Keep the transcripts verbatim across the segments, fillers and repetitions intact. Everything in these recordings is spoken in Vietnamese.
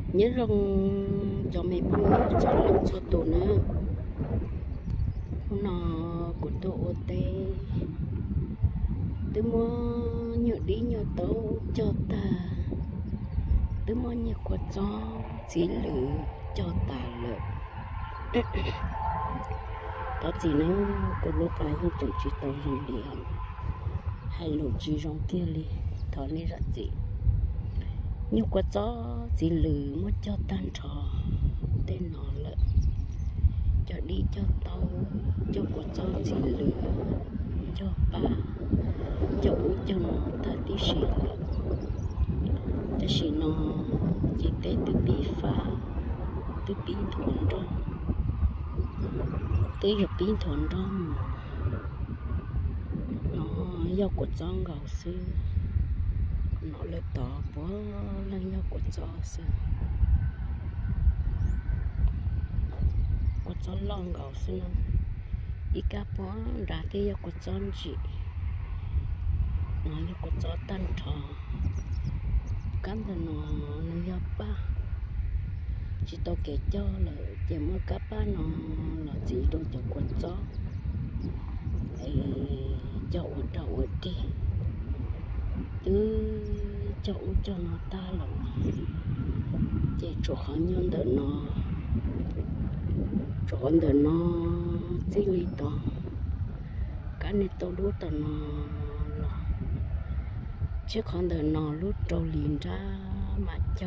nhớ rằng cho mẹ bố nhớ cho lần cho tổ nữa nó của tổ ô tê tôi mua nhớ đi nhớ tàu cho ta tôi mua nhớ của cho chỉ lử cho ta lợ đó chỉ nó có lúc ai không chịu chỉ tàu rong liền hay lục chỉ rong kia đi thọ này rất gì nhưng quả chó chỉ lử mất cho tan trò tên nó lợ cho đi cho tàu cho quả chó chỉ lử cho ba cho u cho nó ta đi xì lợ ta xì nó chỉ té từ bị phá từ bị thuần đó tới gặp bị thuần đó nó do quả chó gạo xưa nó lại tỏ bó lên nhau của chó xưa của chó lon gạo xưa nó ít cá bó ra cái nhau của chó gì nó nhau của chó tan thọ cắn thì nó nó nhau ba chỉ tao kể cho là chỉ mới cá ba nó là chỉ đồ cho của chó ấy cho ở đầu ở đi từ cho cho nó ta là chỉ chỗ khó nhân đỡ nó chỗ đỡ nó chỉ lý to cái này tôi đốt tao nó là chứ không đỡ nó lúc trâu liền ra mà cho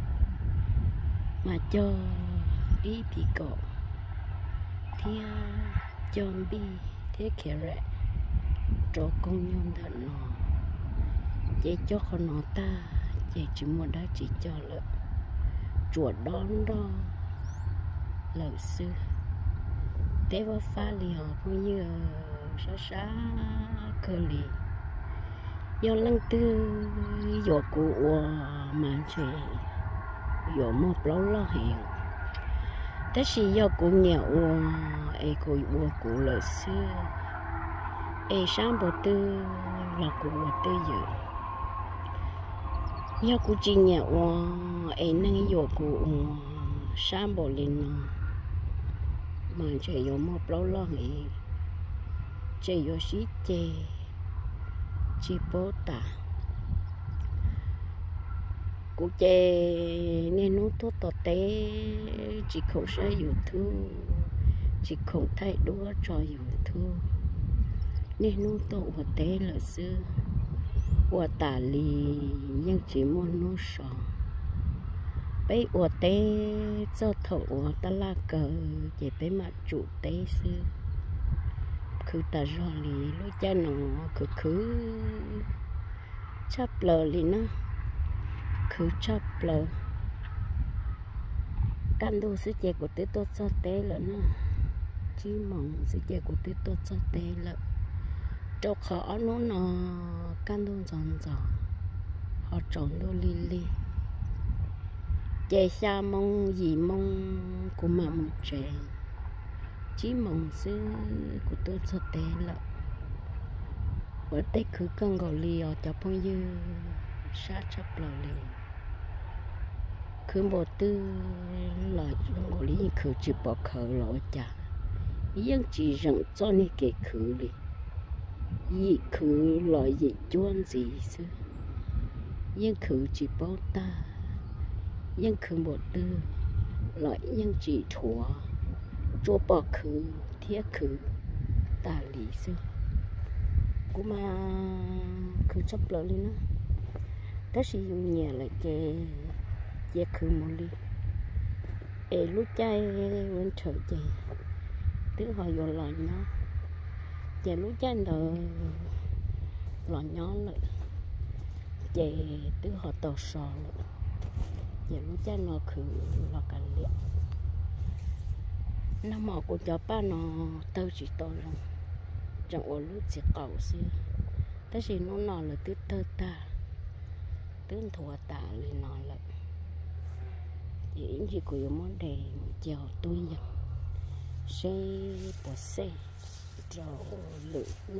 mà cho đi bị cọ thì cho bi thế kia rẻ chỗ công nhân đỡ nó chỉ cho con nó ta chỉ chỉ muốn đã chỉ cho lợ chuột đón đó lợ xưa thế vào pha lì họ cũng như xa xa cơ lì do lăng tư do cụ mà chỉ do một lâu lo hiện thế thì do cụ nghèo ấy cụ của cụ lợ xưa ấy sáng bộ tư là cụ tư dự nhớ cụ chỉ nhẹ wa ấy năng yêu cụ sáng bộ lên nó mà chỉ yêu một lâu lo ấy chỉ yêu sĩ chè chỉ bố ta cụ chè nên nó tốt tốt té chỉ không sẽ yêu thương chỉ không thay đổi cho yêu thương nên nó tốt và té là xưa ua tà lì nhưng chỉ muốn nó sợ bây ua tê cho thầu ua ta la cờ chỉ bây mà chủ tê xưa cứ ta rõ lì lúc cha nó cứ cứ chấp lờ lì nó cứ chấp lờ căn đồ sự chế của tê tốt cho tê là nó chỉ mong sự chế của tê tốt cho tê là cho khó nó nó căn đông giòn giòn họ trộn đồ li li chạy xa mong gì mong của mà một trẻ chỉ mong xứ của tôi cho té lợ ở đây cứ cần gọi li ở cho phong như sát chấp lờ li cứ bộ tư lời gọi li cứ chỉ bỏ khờ lỗi chả nhưng chỉ rằng cho nên cái khử li gì khử loại gì chuan gì xưa nhưng khử chỉ bao ta nhưng khử một tư loại nhưng chỉ thua cho bỏ khử thiết khử ta lý xưa cũng mà khử chấp lỡ lên nó tất nhiên dùng nhà lại chè chè khử một ly ê lúc trai quên trời chè tiếng họ vô lại nó chè lúc trai rồi lò nhỏ lại chè tứ họ tàu sò lại chè lúc trai nó khử lò cả liệt nó mò của cháu ba nó tao chỉ tao rồi chẳng ở lúc chỉ cầu xưa thế thì nó nọ là tứ tơ ta tứ thua ta lên nọ lại chỉ chỉ của món đề chào tôi nhận xe bỏ xe rồi lựa nó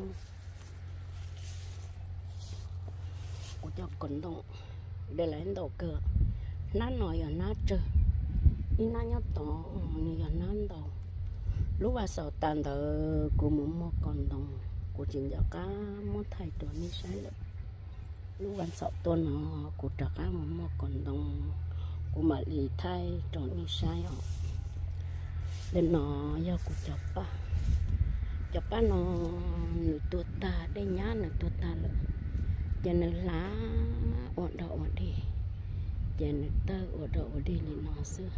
của cho con đông để lấy đầu cờ nó nói ở nó chơi đi nó nhớ to như ở nó đâu lúc mà sợ tàn tờ của một một con đồng của chính giờ cá muốn thay đổi như sai rồi lúc mà sợ tôi nó của trả cá một một con đồng của mà lì thay đổi như sai họ nên nó do của chọc ba chọc ba nó nửa tua ta đây nhá nửa tua ta rồi giờ nửa lá ổn đầu ổn đi giờ nửa tơ ổn đầu ổn đi thì nó xưa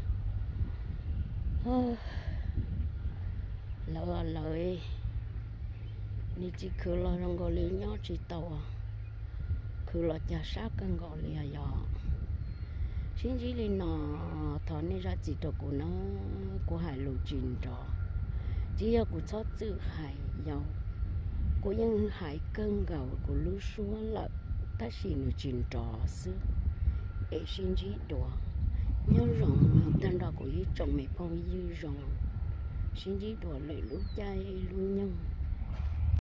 lỡ lợi ni chỉ cứ lo rong gọi li nhó chỉ tàu cứ lo chả sát cần gọi li à giờ xin chỉ li nó thọ ni ra chỉ đồ của nó của hải lục trình trò chỉ là của chót chữ hải giàu của những hải cân gạo của lũ xuống là ta xin được trình trò xưa để xin chỉ đồ nhớ rồng tên đó của ý chồng mẹ phong dư rồng xin chỉ đồ lại lũ trai lũ nhân